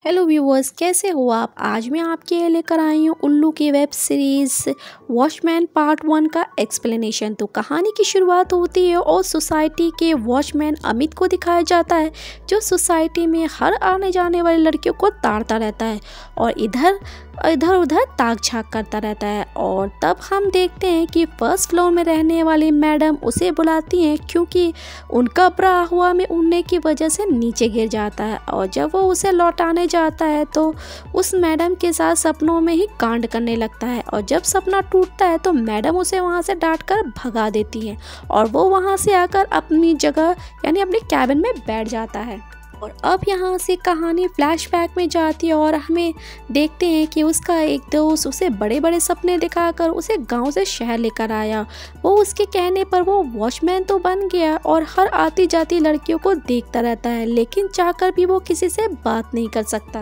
Hello viewers, कैसे हो आप। आज मैं आपके लिए लेकर आई हूँ उल्लू की वेब सीरीज़ वॉचमैन पार्ट 1 का एक्सप्लेनेशन। तो कहानी की शुरुआत होती है और सोसाइटी के वॉचमैन अमित को दिखाया जाता है, जो सोसाइटी में हर आने जाने वाली लड़कियों को ताड़ता रहता है और इधर उधर ताक झाँक करता रहता है। और तब हम देखते हैं कि फर्स्ट फ्लोर में रहने वाली मैडम उसे बुलाती हैं, क्योंकि उनका ब्रा हुआ में उड़ने की वजह से नीचे गिर जाता है। और जब वो उसे लौटाने जाता है तो उस मैडम के साथ सपनों में ही कांड करने लगता है। और जब सपना टूटता है तो मैडम उसे वहाँ से डांटकर भगा देती है और वो वहाँ से आकर अपनी जगह यानी अपने कैबिन में बैठ जाता है। और अब यहाँ से कहानी फ्लैशबैक में जाती है और हमें देखते हैं कि उसका एक दोस्त उसे बड़े बड़े सपने दिखाकर उसे गांव से शहर लेकर आया। वो उसके कहने पर वो वॉचमैन तो बन गया और हर आती जाती लड़कियों को देखता रहता है, लेकिन चाहकर भी वो किसी से बात नहीं कर सकता।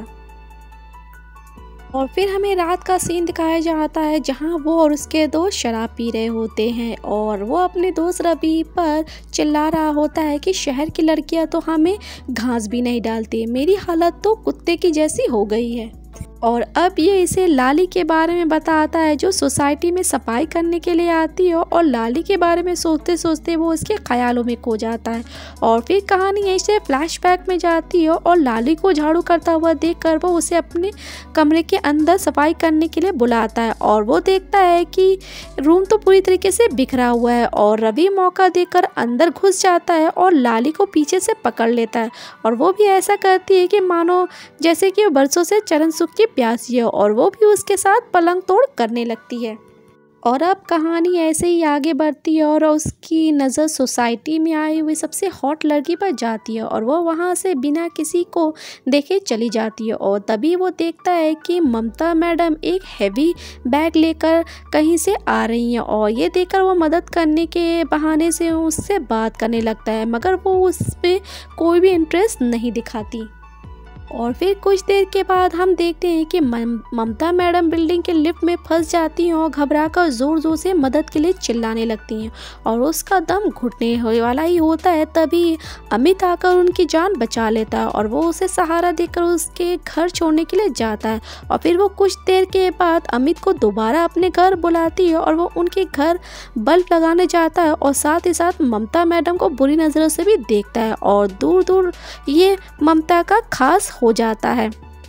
और फिर हमें रात का सीन दिखाया जाता है, जहां वो और उसके दोस्त शराब पी रहे होते हैं और वो अपने दोस्त रवि पर चिल्ला रहा होता है कि शहर की लड़कियां तो हमें घास भी नहीं डालती, मेरी हालत तो कुत्ते की जैसी हो गई है। और अब ये इसे लाली के बारे में बताता है, जो सोसाइटी में सफाई करने के लिए आती है और लाली के बारे में सोचते सोचते वो उसके ख्यालों में खो जाता है। और फिर कहानी ऐसे फ्लैशबैक में जाती है और लाली को झाड़ू करता हुआ देखकर वो उसे अपने कमरे के अंदर सफाई करने के लिए बुलाता है। और वो देखता है कि रूम तो पूरी तरीके से बिखरा हुआ है और रवि मौका देकर अंदर घुस जाता है और लाली को पीछे से पकड़ लेता है। और वो भी ऐसा करती है कि मानो जैसे कि बरसों से चरण सुख की प्यासी है और वो भी उसके साथ पलंग तोड़ करने लगती है। और अब कहानी ऐसे ही आगे बढ़ती है और उसकी नज़र सोसाइटी में आई हुई सबसे हॉट लड़की पर जाती है और वो वहाँ से बिना किसी को देखे चली जाती है। और तभी वो देखता है कि ममता मैडम एक हैवी बैग लेकर कहीं से आ रही हैं और ये देखकर वो मदद करने के बहाने से उससे बात करने लगता है, मगर वो उसमें कोई भी इंटरेस्ट नहीं दिखाती। और फिर कुछ देर के बाद हम देखते हैं कि ममता मैडम बिल्डिंग के लिफ्ट में फंस जाती हैं और घबराकर जोर जोर से मदद के लिए चिल्लाने लगती हैं और उसका दम घुटने वाला ही होता है। तभी अमित आकर उनकी जान बचा लेता है और वो उसे सहारा देकर उसके घर छोड़ने के लिए जाता है। और फिर वो कुछ देर के बाद अमित को दोबारा अपने घर बुलाती है और वो उनके घर बल्ब लगाने जाता है और साथ ही साथ ममता मैडम को बुरी नज़रों से भी देखता है और दूर दूर ये ममता का खास हो जाता है।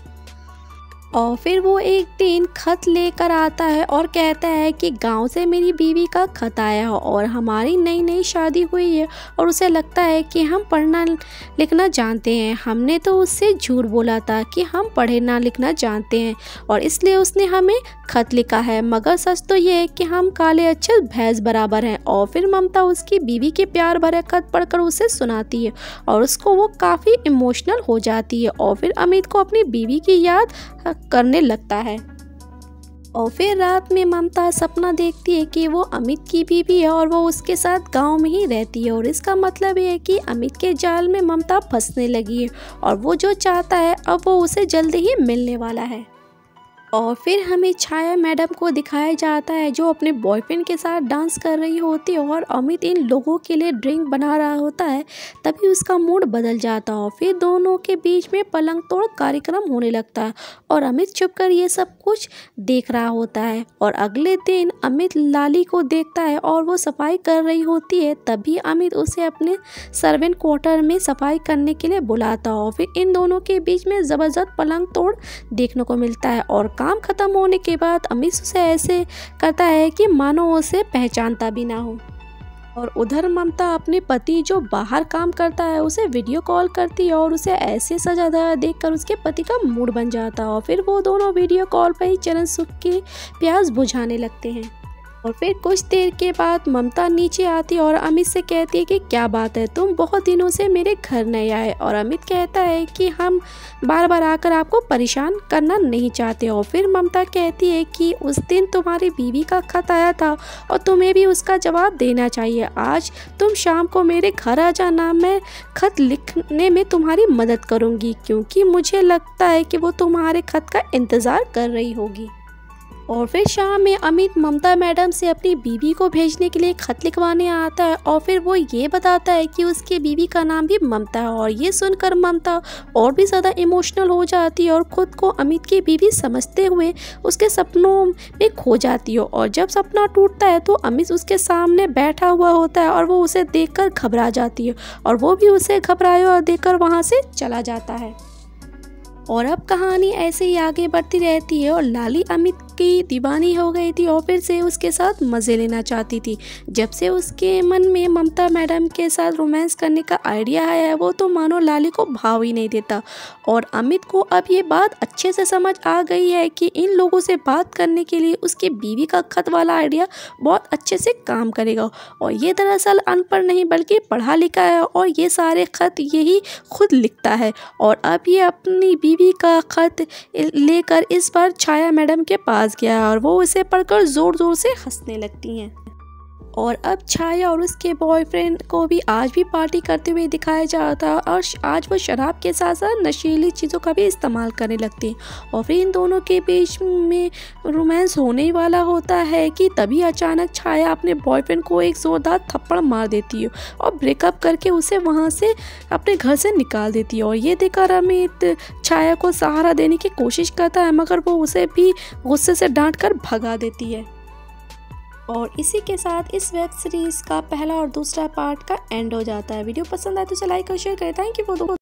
और फिर वो एक दिन खत लेकर आता है और कहता है कि गांव से मेरी बीवी का खत आया है और हमारी नई नई शादी हुई है और उसे लगता है कि हम पढ़ना लिखना जानते हैं। हमने तो उससे झूठ बोला था कि हम पढ़े ना लिखना जानते हैं और इसलिए उसने हमें खत लिखा है, मगर सच तो ये है कि हम काले अच्छे भैंस बराबर हैं। और फिर ममता उसकी बीवी के प्यार भरे खत पढ़कर उसे सुनाती है और उसको वो काफ़ी इमोशनल हो जाती है और फिर अमित को अपनी बीवी की याद करने लगता है। और फिर रात में ममता सपना देखती है कि वो अमित की बीवी है और वो उसके साथ गांव में ही रहती है और इसका मतलब ये है कि अमित के जाल में ममता फंसने लगी है और वो जो चाहता है अब वो उसे जल्दी ही मिलने वाला है। और फिर हमें छाया मैडम को दिखाया जाता है, जो अपने बॉयफ्रेंड के साथ डांस कर रही होती है और अमित इन लोगों के लिए ड्रिंक बना रहा होता है। तभी उसका मूड बदल जाता है और फिर दोनों के बीच में पलंग तोड़ कार्यक्रम होने लगता है और अमित छुपकर ये सब कुछ देख रहा होता है। और अगले दिन अमित लाली को देखता है और वो सफाई कर रही होती है। तभी अमित उसे अपने सर्वेंट क्वार्टर में सफाई करने के लिए बुलाता है और फिर इन दोनों के बीच में ज़बरदस्त पलंग तोड़ देखने को मिलता है। और काम खत्म होने के बाद अमित उसे ऐसे करता है कि मानो उसे पहचानता भी ना हो। और उधर ममता अपने पति जो बाहर काम करता है उसे वीडियो कॉल करती है और उसे ऐसे सजा देखकर उसके पति का मूड बन जाता है और फिर वो दोनों वीडियो कॉल पर ही चरण सुख की प्यास बुझाने लगते हैं। और फिर कुछ देर के बाद ममता नीचे आती और अमित से कहती है कि क्या बात है, तुम बहुत दिनों से मेरे घर नहीं आए। और अमित कहता है कि हम बार बार आकर आपको परेशान करना नहीं चाहते। और फिर ममता कहती है कि उस दिन तुम्हारी बीवी का खत आया था और तुम्हें भी उसका जवाब देना चाहिए। आज तुम शाम को मेरे घर आ जाना, मैं खत लिखने में तुम्हारी मदद करूँगी, क्योंकि मुझे लगता है कि वो तुम्हारे खत का इंतज़ार कर रही होगी। और फिर शाम में अमित ममता मैडम से अपनी बीवी को भेजने के लिए खत लिखवाने आता है और फिर वो ये बताता है कि उसकी बीवी का नाम भी ममता है। और ये सुनकर ममता और भी ज़्यादा इमोशनल हो जाती है और ख़ुद को अमित की बीवी समझते हुए उसके सपनों में खो जाती है। और जब सपना टूटता है तो अमित उसके सामने बैठा हुआ होता है और वो उसे देखकर घबरा जाती है और वो भी उसे घबराए और देखकर वहाँ से चला जाता है। और अब कहानी ऐसे ही आगे बढ़ती रहती है और लाली अमित की दीवानी हो गई थी और फिर से उसके साथ मज़े लेना चाहती थी। जब से उसके मन में ममता मैडम के साथ रोमांस करने का आइडिया आया है वो तो मानो लाली को भाव ही नहीं देता। और अमित को अब ये बात अच्छे से समझ आ गई है कि इन लोगों से बात करने के लिए उसकी बीवी का खत वाला आइडिया बहुत अच्छे से काम करेगा। और ये दरअसल अनपढ़ नहीं बल्कि पढ़ा लिखा है और ये सारे खत यही खुद लिखता है। और अब ये अपनी बीवी का खत लेकर इस बार छाया मैडम के पास गया और वो उसे पढ़कर जोर जोर से हंसने लगती हैं। और अब छाया और उसके बॉयफ्रेंड को भी आज भी पार्टी करते हुए दिखाया जाता है और आज वो शराब के साथ साथ नशीली चीज़ों का भी इस्तेमाल करने लगती हैं। और फिर इन दोनों के बीच में रोमांस होने वाला होता है कि तभी अचानक छाया अपने बॉयफ्रेंड को एक जोरदार थप्पड़ मार देती है और ब्रेकअप करके उसे वहाँ से अपने घर से निकाल देती है। और ये देखकर अमित छाया को सहारा देने की कोशिश करता है मगर वो उसे भी गुस्से से डांट कर भगा देती है। और इसी के साथ इस वेब सीरीज़ का पहला और दूसरा पार्ट का एंड हो जाता है। वीडियो पसंद आए तो उसे लाइक और शेयर करें। Thank you for